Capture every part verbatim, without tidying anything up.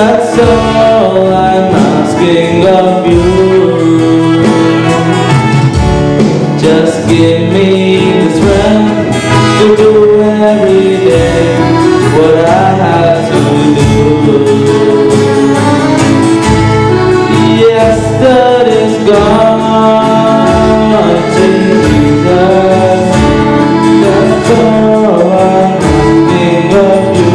That's all I'm asking of you. Just give me the strength to do every day what I have to do. Yesterday's gone, Jesus. That's all I'm asking of you.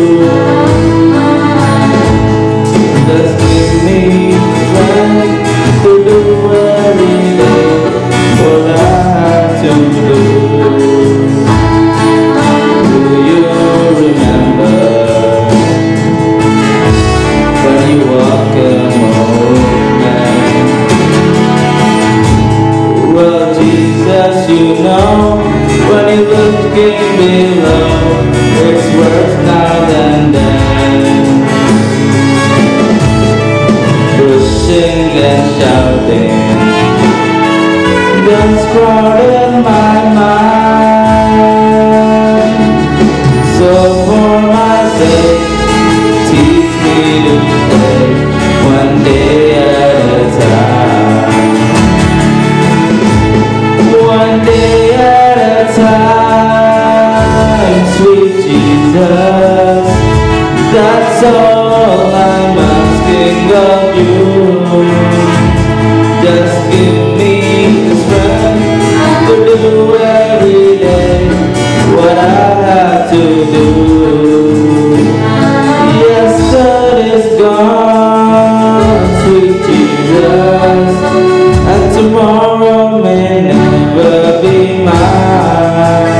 Just give me strength to do every day what I have to do. Do you remember when you walk among men? Well, Jesus, you know, when you look below, it's worse now than then. Pushing and shouting, that's crowded my mind. So for my sake, teach me to pray one day at a time. One day at a time, sweet Jesus. That's all I'm asking of you. Just give me the strength to do every day what I have to do. Yesterday's gone, sweet Jesus, and tomorrow may never be mine.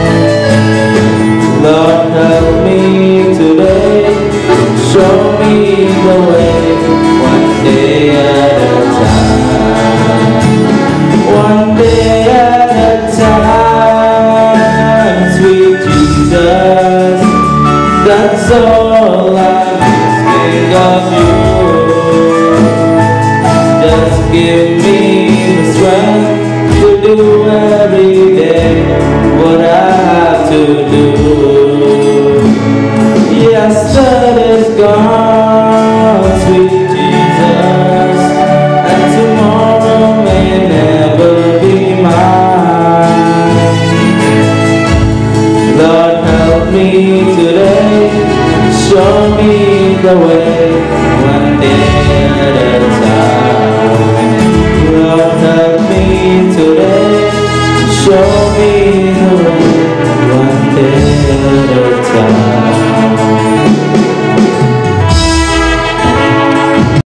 Lord, help me today, show me the way, one day at a time. One day at a time, sweet Jesus. That's all I'm asking of you. Just give me the strength to do every day what I have to do. Yesterday's gone, sweet Jesus, and tomorrow may never be mine. Lord, help me today, show me the way, one day